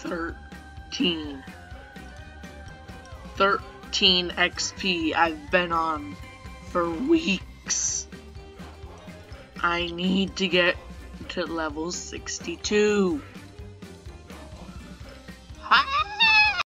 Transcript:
13. 13 XP I've been on for weeks. I need to get to level 62.